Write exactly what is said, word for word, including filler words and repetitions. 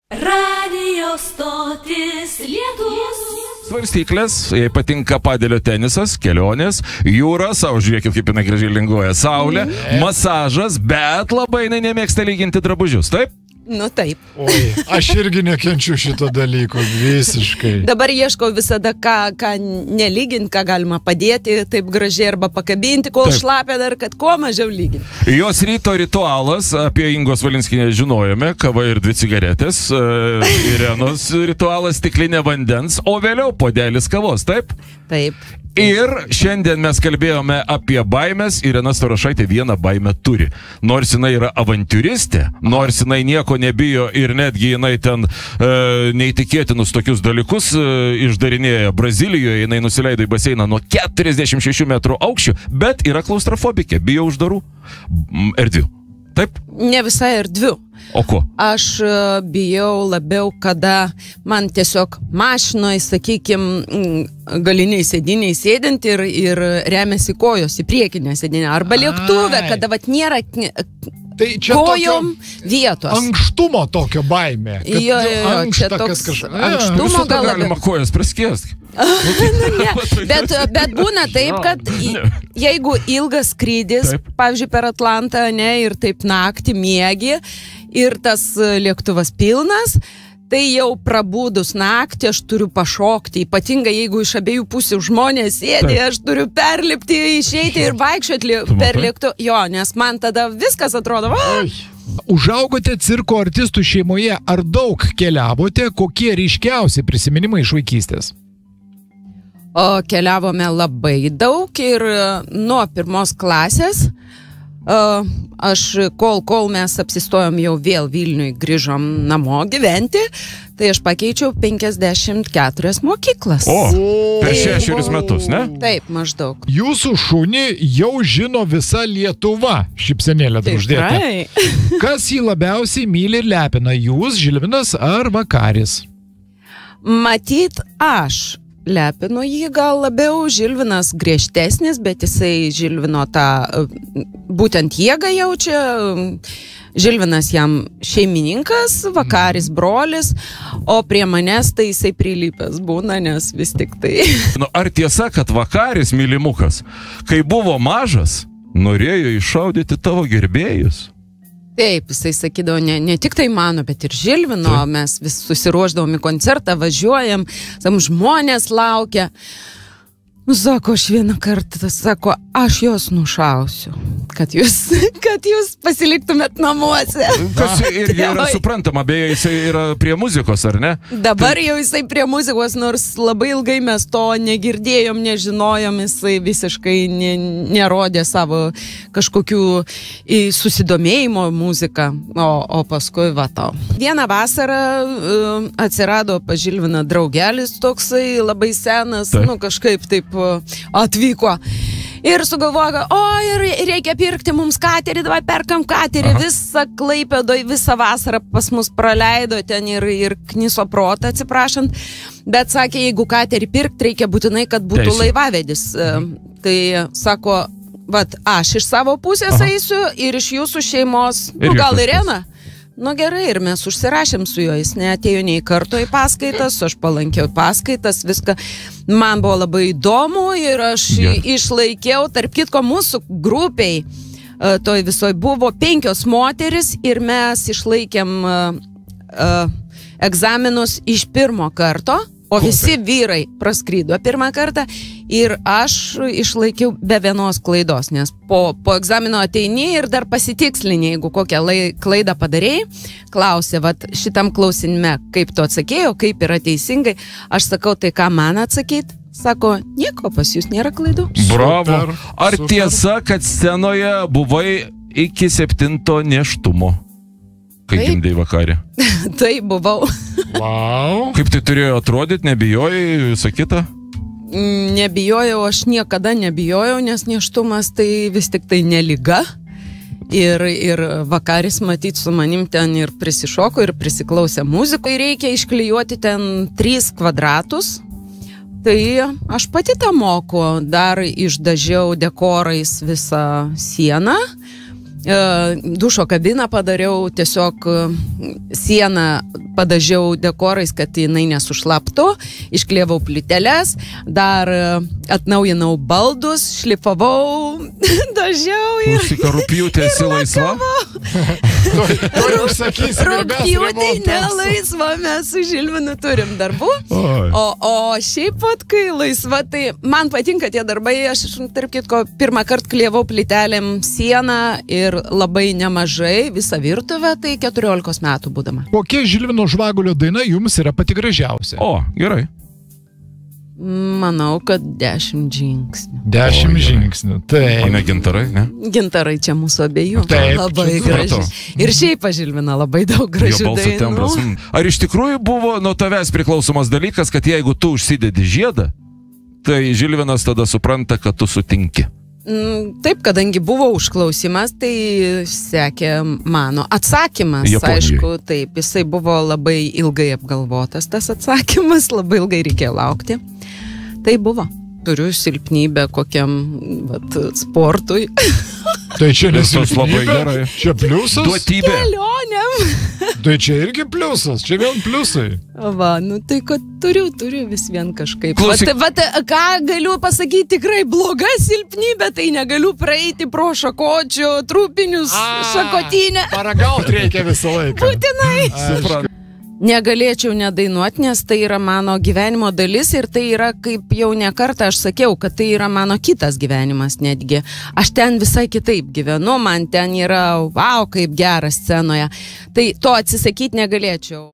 Radio stotis Lietus. Svarstyklės, jai patinka padelio tenisas, kelionės, jūra, savo žiūrėkit, kaip jinai gražiai linguoja, saulė, mm. masažas, bet labai jinai nemėgsta lyginti drabužius, taip? Nu taip. Oi, aš irgi nekenčiu šito dalyko, visiškai. Dabar ieškau visada, ką, ką nelyginti, ką galima padėti, taip gražiai arba pakabinti, kol taip. Šlapia dar, kad kuo mažiau lyginti. Jos ryto ritualas, apie Ingos Valinskinės žinojome, kava ir dvi cigaretės, uh, Irenos ritualas stiklinė vandens, o vėliau puodelis kavos, taip? Taip. Ir šiandien mes kalbėjome apie baimės, Irena Starošaitė vieną baimę turi. Nors jinai yra avantiūristė, nors jinai nieko nebijo ir netgi jinai ten e, neįtikėtinus tokius dalykus e, išdarinėja Brazilijoje, jinai nusileido į baseiną nuo keturiasdešimt šešių metrų aukščio, bet yra klaustrofobikė, bijo uždarų erdvių. Taip? Ne visai erdvių. O ko? Aš bijau labiau, kada man tiesiog mašinoje, sakykime, galiniai sėdiniai sėdint ir, ir remiasi kojos į priekinę sėdinę. Arba lėktuvę, kada vat nėra tai čia kojom vietos. Ankštumo tokio baimė. Jo, jo, jo, čia toks ankštumo gal labiau. Galima kojas praskėsti. bet, bet būna taip, kad jeigu ilgas skrydis, taip. Pavyzdžiui, per Atlantą, ne, ir taip naktį miegi, ir tas lėktuvas pilnas, tai jau prabūdus naktį aš turiu pašokti, ypatingai jeigu iš abiejų pusių žmonės sėdi, taip. Aš turiu perlipti, išeiti ir vaikščioti per lėktuvą. Jo, nes man tada viskas atrodo, va. Užaugote cirko artistų šeimoje, ar daug keliavote, kokie ryškiausi prisiminimai iš vaikystės? O keliavome labai daug ir nuo pirmos klasės, aš kol, kol mes apsistojom jau vėl Vilniui, grįžom namo gyventi, tai aš pakeičiau penkiasdešimt keturias mokyklas. O, per šešerius metus, ne? Taip, maždaug. Jūsų šunį jau žino visa Lietuva, šypsenėlė uždėta. Kas jį labiausiai myli ir lepina, jūs, Žilvinas ar Vakaris? Matyt, aš lepinu jį gal labiau, Žilvinas griežtesnis, bet jisai Žilvino tą būtent jėgą jaučia. Žilvinas jam šeimininkas, Vakaris brolis, o prie manęs tai jisai prilypęs būna, nes vis tik tai. Nu, ar tiesa, kad Vakaris mylimukas, kai buvo mažas, norėjo iššaudyti tavo gerbėjus? Taip, jisai sakydavo, ne, ne tik tai mano, bet ir Žilvino, taip. Mes vis susiruošdavom į koncertą, važiuojam, sam žmonės laukia. Nu, sako, aš vieną kartą, sako, aš jos nušausiu, kad jūs, kad jūs pasiliktumėt namuose. Kas irgi yra suprantama, beje, jisai yra prie muzikos, ar ne? Dabar tai jau jisai prie muzikos, nors labai ilgai mes to negirdėjom, nežinojom, jisai visiškai ne, nerodė savo kažkokių susidomėjimo muziką, o, o paskui va tau. Vieną vasarą uh, atsirado pas Žilviną draugelis toksai labai senas, taip. Nu kažkaip taip atvyko ir sugalvojo, o ir reikia pirkti mums katerį, davai perkam katerį. Aha. Visą Klaipėdoj, visą vasarą pas mus praleido ten ir, ir kniso protą, atsiprašant, bet sakė, jeigu katerį pirkt, reikia būtinai, kad būtų Teisė. Laivavedis. Mhm. Tai sako, vat, aš iš savo pusės Aha. Eisiu ir iš jūsų šeimos, nu, gal Irena? Nu gerai, ir mes užsirašėm su juo, jis neatėjo nei karto į paskaitas, aš palankiau paskaitas, viską. Man buvo labai įdomu ir aš ja. Išlaikiau, tarp kitko mūsų grupiai, toj visoj buvo penkios moteris ir mes išlaikėm uh, uh, egzaminus iš pirmo karto, o visi vyrai praskrydo pirmą kartą ir aš išlaikiau be vienos klaidos, nes po, po egzamino ateini ir dar pasitikslini, jeigu kokią lai, klaidą padarėjai, klausė, vat šitam klausimime, kaip tu atsakėjai, kaip yra teisingai, aš sakau, tai ką man atsakyt? Sako, nieko, pas jūs nėra klaidų. Bravo. Ar super. Tiesa, kad scenoje buvai iki septinto nėštumo? Kai gimdei Vakarį. Tai buvau. Wow. Kaip tai turėjo atrodyti, nebijojai, visą kitą? Nebijojau, aš niekada nebijojau, nes nėštumas tai vis tik tai ne liga. Ir, ir Vakaris matyt su manim ten ir prisišoko, ir prisiklausė muzikai. Reikia išklijuoti ten tris kvadratus. Tai aš pati tą moku, dar išdažiau dekorais visą sieną. dušo kabiną padariau, tiesiog sieną padažiau dekorais, kad jinai nesušlaptų, išklievau plyteles, dar atnaujinau baldus, šlifavau, dažiau ir... Klausyka, rūpjūtė esi laisva? Rūpjūtė nelaisva, mes su Žilvinu turim darbų. O, o šiaip pat, kai laisva, tai man patinka tie darbai, aš, tarp kitko, pirmą kartą klievau plytelėm sieną ir labai nemažai, visą virtuvę, tai keturiolikos metų būdama. Kokia Žilvino Žvagulio daina jums yra pati gražiausia? O, gerai. Manau, kad dešimt žingsnių. Dešimt žingsnių, taip. O ne gintarai, ne? Gintarai čia mūsų abiejų. Taip, labai graži. Ir šiaip Žilvina labai daug gražių dainų. Ar iš tikrųjų buvo nuo tavęs priklausomas dalykas, kad jeigu tu užsidedi žiedą, tai Žilvinas tada supranta, kad tu sutinki? Taip, kadangi buvo užklausimas, tai sekė mano atsakymas. Japonijai. Aišku, taip, jisai buvo labai ilgai apgalvotas, tas atsakymas, labai ilgai reikėjo laukti. Tai buvo. Turiu silpnybę kokiam vat, sportui. Tai čia nesilpnybė, labai gerai. Čia pliusas? Duotybė. Kelionėm. Tai čia irgi pliusas, čia vien pliusai. Va, nu tai, kad turiu, turiu vis vien kažkaip. Klausyk. Vat, vat, ką galiu pasakyti, tikrai bloga silpnybė, tai negaliu praeiti pro šakočių, trupinius, šakotinę. Paragaut reikia visą laiką. Būtinai. Suprantu. Negalėčiau nedainuoti, nes tai yra mano gyvenimo dalis ir tai yra, kaip jau ne kartą aš sakiau, kad tai yra mano kitas gyvenimas netgi. Aš ten visai kitaip gyvenu, man ten yra, wow, kaip gera scenoje. Tai to atsisakyti negalėčiau.